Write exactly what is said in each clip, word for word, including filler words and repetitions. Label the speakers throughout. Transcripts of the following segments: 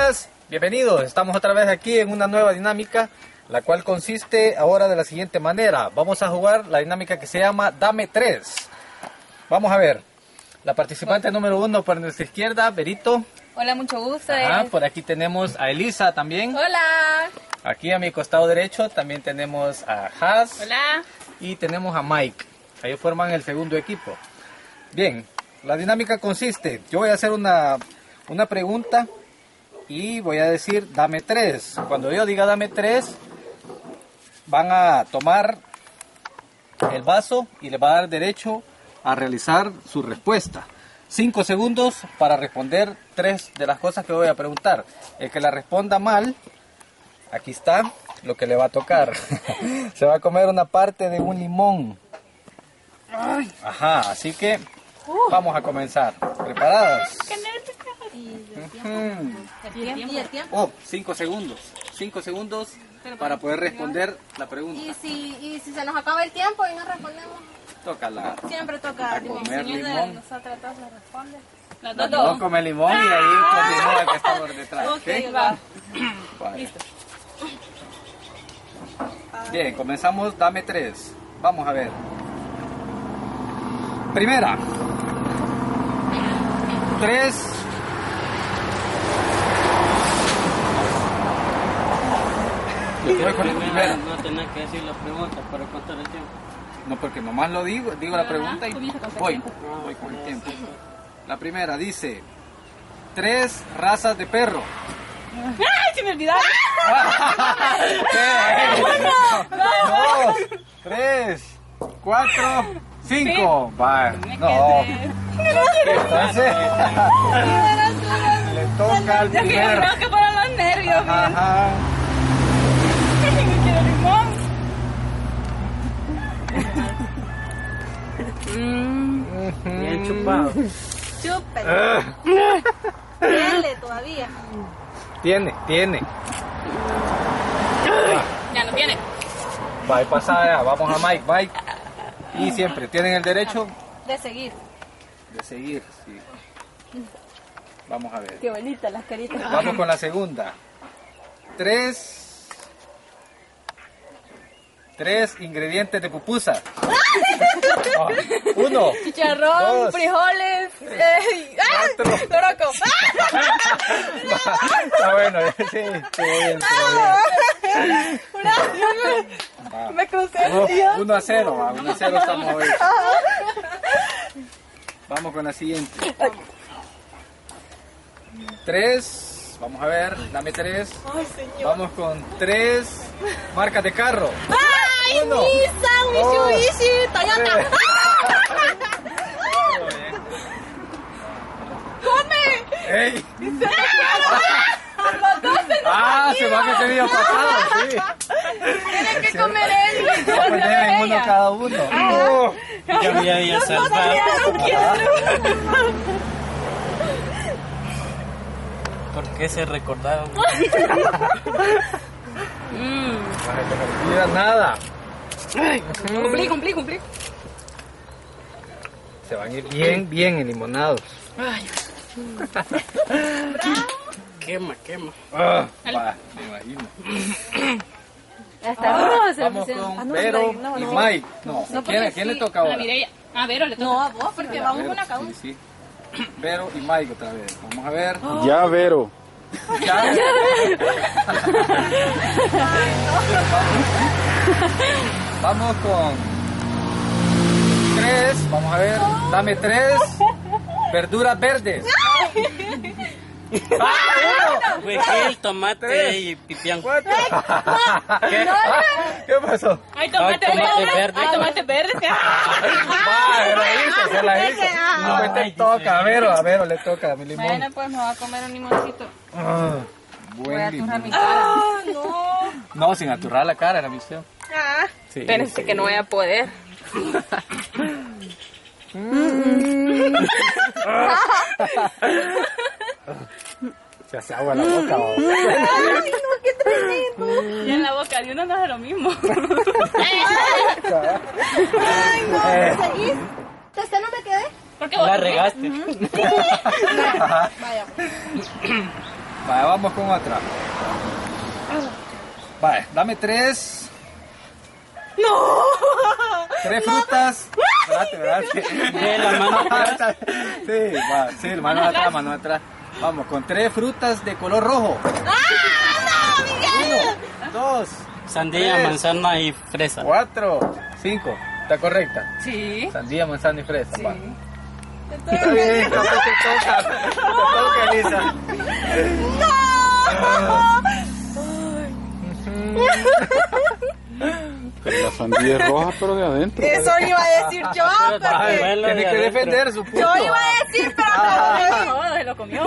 Speaker 1: días, bienvenidos. Estamos otra vez aquí en una nueva dinámica, la cual consiste ahora de la siguiente manera. Vamos a jugar la dinámica que se llama Dame tres. Vamos a ver. La participante número uno por nuestra izquierda, Berito.
Speaker 2: Hola, mucho gusto.
Speaker 1: Ajá, por aquí tenemos a Elisa también.
Speaker 2: Hola.
Speaker 1: Aquí a mi costado derecho también tenemos a Has.
Speaker 2: Hola.
Speaker 1: Y tenemos a Mike. Ellos forman el segundo equipo. Bien, la dinámica consiste, yo voy a hacer una, una pregunta y voy a decir dame tres. Cuando yo diga dame tres, van a tomar el vaso y les va a dar derecho a realizar su respuesta. Cinco segundos para responder tres de las cosas que voy a preguntar. El que la responda mal, aquí está lo que le va a tocar. Se va a comer una parte de un limón. Ajá, así que vamos a comenzar. ¿Preparadas? Uh-huh. Oh, cinco segundos. Cinco segundos para poder responder la pregunta.
Speaker 3: Y si, y si se nos acaba el tiempo y no respondemos.
Speaker 1: Tócala.
Speaker 3: Siempre toca
Speaker 1: a comer limón.
Speaker 2: Nosotras dos le responde.
Speaker 1: Las dos. No come limón y ahí continúa el que está por detrás.
Speaker 2: Ok,
Speaker 1: ¿Okay?
Speaker 2: va.
Speaker 1: Vale.
Speaker 2: Listo.
Speaker 1: Bien, comenzamos. Dame tres. Vamos a ver. Primera. Tres. Yo voy con la primera.
Speaker 4: No tenés que decir la pregunta para contar el tiempo.
Speaker 1: No, porque nomás lo digo, digo la pregunta y
Speaker 2: Comienza con el
Speaker 1: voy,
Speaker 2: tiempo.
Speaker 1: voy con el tiempo. La primera dice, tres razas de perro.
Speaker 2: ¡Ay, se me olvidó!
Speaker 1: Dos, tres, cuatro, cinco. Va, no. Entonces, le toca al
Speaker 2: Yo
Speaker 1: primero.
Speaker 2: creo que fueron los nervios. mira.
Speaker 1: Ajá.
Speaker 2: No quiero limón.
Speaker 4: Bien chupado.
Speaker 3: Chúpelo. Dale todavía.
Speaker 1: Tiene, tiene.
Speaker 2: Ya no viene.
Speaker 1: Va, y pasa ya. Vamos a Mike, Mike. Y siempre tienen el derecho
Speaker 3: De seguir.
Speaker 1: de seguir. Sí. Vamos a ver.
Speaker 2: Qué bonita las caritas.
Speaker 1: Vamos con la segunda. Tres. Tres ingredientes de pupusa. Oh, uno.
Speaker 2: Chicharrón,
Speaker 1: dos,
Speaker 2: frijoles. Eh, ¡ah!
Speaker 1: cuatro.
Speaker 2: Loroco.
Speaker 1: Está bueno, sí, sí, bien, bien.
Speaker 2: Me crucé.
Speaker 1: Uno, uno a cero, va, uno a cero estamos hoy. Vamos con la siguiente. Tres, vamos a ver, dame tres. Vamos con tres marcas de carro.
Speaker 3: ¡Ay,
Speaker 1: Uno,
Speaker 3: Nissan,
Speaker 1: dos,
Speaker 3: Mitsubishi, Toyota!
Speaker 1: tres.
Speaker 3: ¡Come!
Speaker 1: ¡Ey! Ah, se va que tenía pasado, sí.
Speaker 2: Tienen que comer él.
Speaker 1: Va a poner en uno cada uno. Oh.
Speaker 4: Ya me había salvado. ¿Por qué se recordaron?
Speaker 1: No se me olvida nada.
Speaker 2: Cumplí, cumplí, cumplí.
Speaker 1: Se van a ir bien, bien enlimonados.
Speaker 4: Quema, quema.
Speaker 1: Ah, va, me imagino.
Speaker 3: Hasta
Speaker 1: Ah,
Speaker 3: ahora se
Speaker 1: vamos
Speaker 3: me-
Speaker 1: con
Speaker 3: Ah, no,
Speaker 1: Vero
Speaker 3: no,
Speaker 1: y
Speaker 3: no.
Speaker 1: Mike. No,
Speaker 2: No,
Speaker 1: ¿quién,
Speaker 2: porque
Speaker 1: ¿quién le
Speaker 2: sí,
Speaker 1: toca
Speaker 2: a
Speaker 1: ahora?
Speaker 2: la Mireia. Ah, Vero le toca.
Speaker 3: No, a vos, porque vamos
Speaker 1: Vero,
Speaker 3: una cada uno.
Speaker 1: sí, sí. Vero y Mike otra vez. Vamos a ver.
Speaker 5: Ya, Vero.
Speaker 1: Ya. Vamos con tres. Vamos a ver. Dame tres verduras verdes.
Speaker 4: Fue que el tomate
Speaker 1: Tres.
Speaker 4: y pipián.
Speaker 1: Cuatro. ¿Qué? ¿Qué pasó?
Speaker 2: Hay tomate
Speaker 4: Ay, tomate
Speaker 2: verde.
Speaker 4: verde.
Speaker 2: Hay tomate verde.
Speaker 1: Va, se la hizo, se la hizo. No, pues te toca, a Vero, a Vero le toca mi limón.
Speaker 2: Bueno, pues me voy a comer un limoncito.
Speaker 1: Ah,
Speaker 2: Voy a
Speaker 1: buen
Speaker 2: aturrar
Speaker 1: limón.
Speaker 2: mi cara.
Speaker 3: ¡Ah, no!
Speaker 1: No, sin aturrar la cara era misión.
Speaker 3: Ah,
Speaker 1: Sí,
Speaker 2: Espérense
Speaker 1: sí.
Speaker 2: que no voy a poder.
Speaker 1: Se hace agua en la boca. ¿O?
Speaker 3: ¡ay, no, qué tremendo!
Speaker 2: Y en la boca de uno no es lo mismo.
Speaker 3: ¡Ay, no!
Speaker 1: Eh.
Speaker 3: ¿Seguís? ¿Este no me quedé?
Speaker 2: Porque vos
Speaker 4: La
Speaker 2: también.
Speaker 4: regaste.
Speaker 3: Vaya.
Speaker 1: Vale, vamos con otra. Vale, dame tres.
Speaker 3: No.
Speaker 1: Tres frutas. Espérate, espérate.
Speaker 4: De la mano atrás.
Speaker 1: Sí, va, sí, mano atrás, mano atrás. Vamos, con tres frutas de color rojo.
Speaker 3: ¡Ah, no, Miguel!
Speaker 1: Uno, dos,
Speaker 4: Sandía,
Speaker 1: tres,
Speaker 4: manzana y fresa.
Speaker 1: cuatro, cinco. ¿Está correcta?
Speaker 2: Sí.
Speaker 1: Sandía, manzana y fresa.
Speaker 2: Sí.
Speaker 1: Va. Está bien, no te toca. Te toca, Elisa.
Speaker 5: Pero la sandía es roja, pero de adentro.
Speaker 3: Eso iba a decir yo,
Speaker 4: Pero
Speaker 3: porque
Speaker 1: Ay,
Speaker 4: Bueno,
Speaker 1: tiene
Speaker 4: de
Speaker 1: que
Speaker 4: adentro.
Speaker 1: defender su punto.
Speaker 3: yo iba a decir, pero
Speaker 1: Ah.
Speaker 3: no.
Speaker 2: No, se lo comió.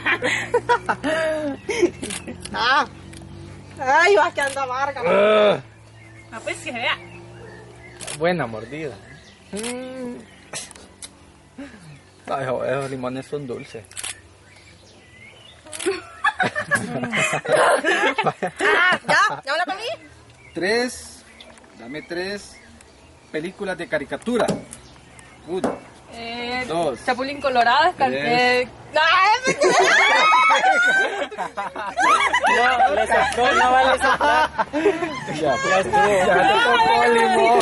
Speaker 3: Ah. Ay, vas que anda amarga.
Speaker 1: Ah,
Speaker 2: Ah, pues que vea.
Speaker 1: buena mordida. Ay, joder, esos limones son dulces.
Speaker 3: Ah, ya, ya me la comí.
Speaker 1: Tres, dame tres películas de caricatura. Uno,
Speaker 2: Eh,
Speaker 1: Dos.
Speaker 2: Chapulín Colorado, Escal-
Speaker 1: Tres.
Speaker 2: eh,
Speaker 3: Ay,
Speaker 4: No, le sacó, no vale sacar.
Speaker 1: ya, ya estuvo. Ya te tocó el limón.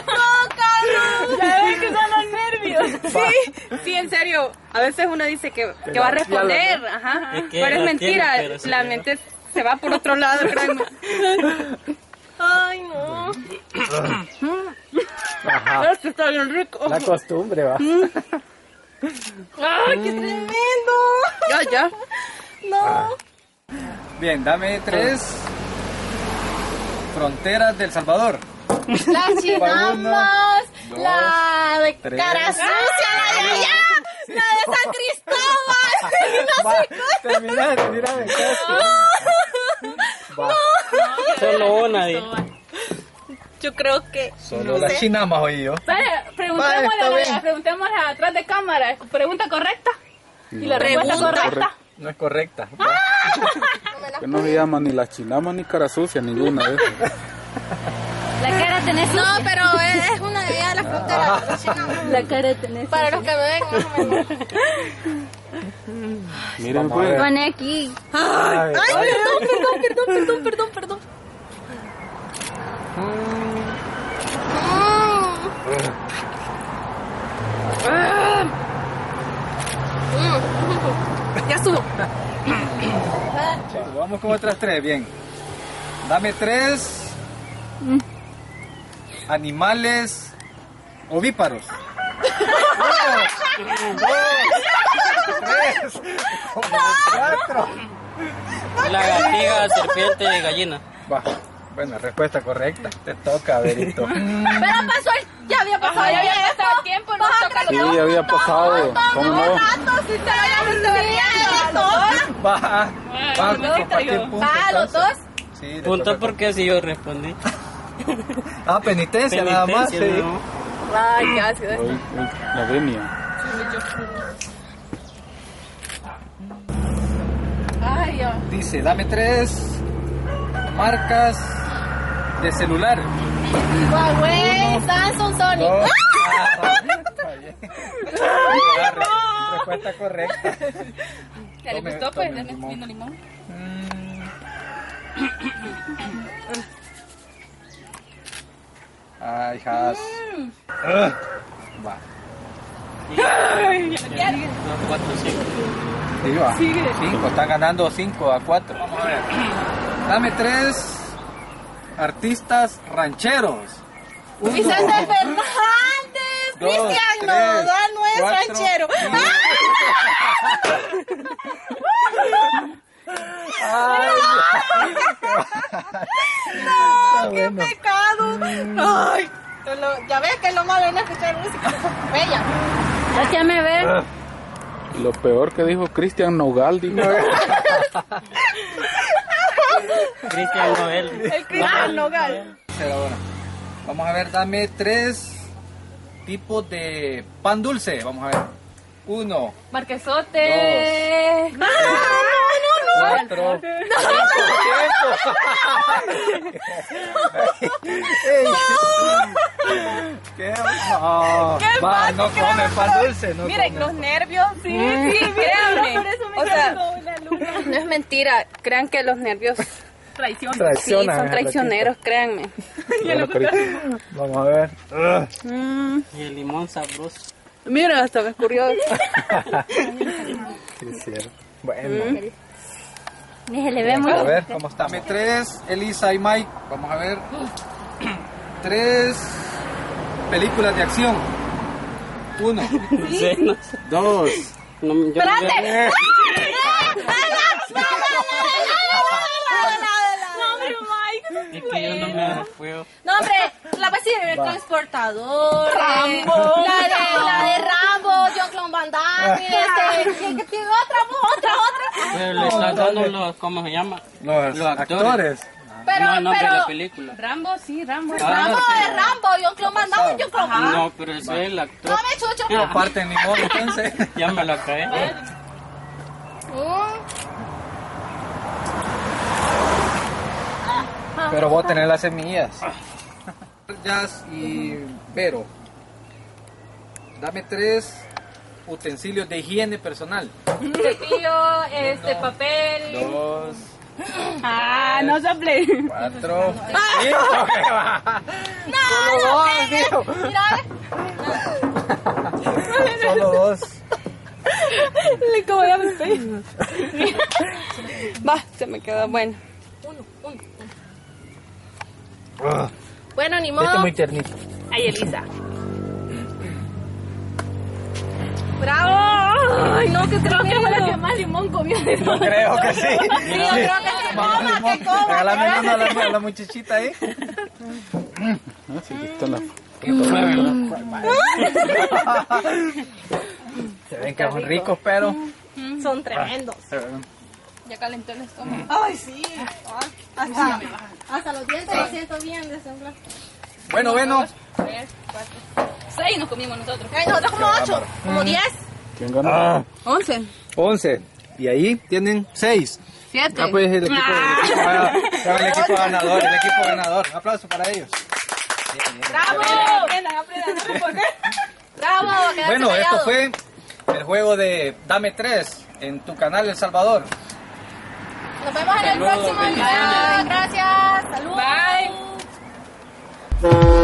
Speaker 2: ya ven que son los nervios. Sí, sí, en serio. A veces uno dice que, que va a responder, ajá.
Speaker 4: Es que
Speaker 2: Pero es
Speaker 4: la
Speaker 2: mentira,
Speaker 4: tiene, pero sí
Speaker 2: la
Speaker 4: le-
Speaker 2: mente se va por otro lado, créanme.
Speaker 3: Ay, no.
Speaker 1: Ajá.
Speaker 2: Esto está bien rico.
Speaker 1: La costumbre, va.
Speaker 3: Ay, qué tremendo.
Speaker 2: Ya, ya.
Speaker 3: No.
Speaker 1: Bien, dame tres fronteras del Salvador.
Speaker 3: Las chinamas,
Speaker 1: dos,
Speaker 3: la de
Speaker 1: tres.
Speaker 3: cara sucia, la de allá, la de San Cristóbal. No
Speaker 1: Va,
Speaker 3: sé cuál.
Speaker 1: termina de decir a ver, Va,
Speaker 4: Solo una. di.
Speaker 3: Yo creo que.
Speaker 1: solo
Speaker 3: no
Speaker 1: las
Speaker 3: sé.
Speaker 1: chinamas oí yo.
Speaker 2: Vale,
Speaker 1: Va, está
Speaker 2: preguntémosle,
Speaker 1: bien.
Speaker 2: preguntémosle atrás de cámara. Pregunta correcta. Y la
Speaker 5: No,
Speaker 2: respuesta
Speaker 3: Pregunta
Speaker 2: correcta.
Speaker 1: No es correcta.
Speaker 5: Que no se llama ni la chinama ni cara sucia, ninguna de esas.
Speaker 2: La cara tenés.
Speaker 3: No, pero es, es una de allá de la frontera. La chinamas.
Speaker 2: La cara tenés.
Speaker 3: Para los que me ven, más o menos.
Speaker 5: Miren,
Speaker 1: Vamos a
Speaker 5: pues.
Speaker 1: ver.
Speaker 2: Pone aquí.
Speaker 1: Ay,
Speaker 3: Ay,
Speaker 1: vaya.
Speaker 3: perdón, perdón, perdón, perdón, perdón, perdón.
Speaker 2: Ya estuvo.
Speaker 1: Vamos con otras tres, bien. Dame tres animales ovíparos. Uno, dos, tres, cuatro.
Speaker 4: Lagartija, serpiente, gallina.
Speaker 1: Va, buena respuesta correcta. Te toca, Verito.
Speaker 3: Pero pasó el. Ya había pasado.
Speaker 2: Ajá, ya
Speaker 3: el
Speaker 2: había
Speaker 3: tiempo.
Speaker 2: pasado el tiempo, nos
Speaker 3: Vas a
Speaker 2: toca a
Speaker 3: creer
Speaker 5: Sí,
Speaker 3: que
Speaker 5: había pasado. ¿Cómo no?
Speaker 3: rato, si te habíamos esto.
Speaker 1: Va, va,
Speaker 2: Bueno,
Speaker 1: compartir
Speaker 2: yo.
Speaker 1: puntos.
Speaker 3: Va, los dos.
Speaker 1: Sí, le
Speaker 4: Punto
Speaker 1: toca.
Speaker 4: porque si yo respondí.
Speaker 1: Ah, penitencia, nada más.
Speaker 4: Penitencia,
Speaker 1: Sí.
Speaker 4: no.
Speaker 2: Ay, qué ácido.
Speaker 5: Hoy- hoy La venia.
Speaker 2: Ay, ya.
Speaker 1: Dice, dame tres marcas de celular.
Speaker 3: Huawei, Samsung, Sony.
Speaker 1: Dos. Ah, fallé. Ah, re- Respuesta correcta.
Speaker 2: ¿Ya le
Speaker 1: Tome-
Speaker 2: gustó?
Speaker 1: tome
Speaker 2: Pues, dame
Speaker 1: limón.
Speaker 2: vino limón.
Speaker 1: Mm. Ay, Has. Ah, va.
Speaker 4: No, cuatro, cinco.
Speaker 1: Sí, va.
Speaker 2: Sigue.
Speaker 1: Cinco, están ganando cinco a cuatro. Vamos a ver. Dame tres artistas rancheros. Uno,
Speaker 3: Vicente Fernández.
Speaker 1: dos,
Speaker 3: Cristian
Speaker 1: tres,
Speaker 3: Nodal no es
Speaker 1: cuatro,
Speaker 3: ranchero.
Speaker 1: cinco. Ay,
Speaker 3: No, qué
Speaker 1: bueno.
Speaker 3: pecado. Ay, te lo- ya ves que es lo malo de no escuchar música. Bella.
Speaker 2: Déjame ver.
Speaker 5: Lo peor que dijo Cristian Nogal, dijo.
Speaker 4: Cristian Noel.
Speaker 3: El Cristian Nogal.
Speaker 1: Pero ahora, vamos a ver, dame tres tipos de pan dulce. Vamos a ver. Uno,
Speaker 2: Marquesote.
Speaker 1: cuatro, cinco. Ey. ¿Qué? No, va, no come pan dulce. No
Speaker 2: Miren,
Speaker 1: come.
Speaker 2: los nervios. Sí, sí, créanme. O sea, No es mentira, crean que los nervios
Speaker 3: Traición.
Speaker 2: sí,
Speaker 1: Traicionan
Speaker 2: son
Speaker 1: a la
Speaker 2: traicioneros, créanme.
Speaker 5: Bueno, Carita.
Speaker 1: Vamos a ver.
Speaker 2: Mm,
Speaker 4: Y el limón sabroso.
Speaker 2: mira, hasta me escurrió.
Speaker 1: Sí, es cierto. Bueno.
Speaker 2: Ni se le ve muy...
Speaker 1: A ver, ¿cómo está? Dame tres, Elisa y Mike. Vamos a ver. Tres películas de acción. Uno,
Speaker 4: Sí, no sé.
Speaker 1: dos.
Speaker 4: No, yo,
Speaker 2: ¡Espérate!
Speaker 3: No, hombre, Mike.
Speaker 4: yo- es que yo no me recuerdo.
Speaker 3: No, hombre, la vez el transportador.
Speaker 2: Rambo.
Speaker 3: La de, la de Rambo, John Claude Van Damme, este, ¿qué- qué- qué otra, otra, otra.
Speaker 4: Pero le están dando los, ¿cómo se llama?
Speaker 1: Los,
Speaker 4: Los actores.
Speaker 1: actores.
Speaker 3: Pero,
Speaker 4: no, no, de
Speaker 3: pero,
Speaker 4: la película.
Speaker 2: Rambo, sí, Rambo.
Speaker 4: Ah,
Speaker 3: Rambo
Speaker 4: sí.
Speaker 3: es Rambo, John Claude Van Damme, John Claude Van Damme.
Speaker 4: No, pero ese es el actor.
Speaker 3: No me chucho.
Speaker 1: No parten ni modo, entonces.
Speaker 4: Ya me lo acabé.
Speaker 3: Mm.
Speaker 1: Pero voy a tener las semillas. Jazz y Vero. Dame tres utensilios de higiene personal.
Speaker 2: Cepillo, este, papel.
Speaker 1: Dos,
Speaker 2: Ah, no sople.
Speaker 1: cuatro, cinco. Solo dos, dijo. Solo dos.
Speaker 2: Le como ya me estoy. Va, se me quedó bueno.
Speaker 3: Bueno, ni modo.
Speaker 1: Este es muy tiernito.
Speaker 2: Ay, Elisa.
Speaker 3: ¡Bravo! Ay, no, que creo que fue la que más limón comió de todo.
Speaker 1: Creo que sí.
Speaker 3: Sí, yo creo que sí. Coma, que coma.
Speaker 1: Regálame uno a la, a la muchachita ahí.
Speaker 5: Ah, sí, aquí está la...
Speaker 1: Se ven que son ricos, pero...
Speaker 3: Son tremendos.
Speaker 2: Ya calentó el estómago.
Speaker 3: Ay, sí. Hasta, hasta los dientes los siento bien desenflados.
Speaker 1: Bueno, bueno.
Speaker 2: Tres, cuatro, seis nos comimos nosotros.
Speaker 3: Ay, nosotros como ocho, como diez.
Speaker 5: ¿Quién ganó?
Speaker 1: Ah,
Speaker 2: Once.
Speaker 1: once. Y ahí tienen seis.
Speaker 2: Siete.
Speaker 1: Ah, pues el equipo, el equipo, ganador, el equipo ganador, el equipo ganador. Un aplauso para ellos.
Speaker 3: ¡Bravo!
Speaker 2: Aprendan, aprendan a responder.
Speaker 3: ¡Bravo! Quédate
Speaker 1: Bueno, esto
Speaker 3: callado.
Speaker 1: fue el juego de Dame tres en tu canal El Salvador.
Speaker 3: Nos vemos en el
Speaker 4: Saludos,
Speaker 3: próximo
Speaker 4: bendiciones.
Speaker 3: video. Gracias. Saludos.
Speaker 2: Bye.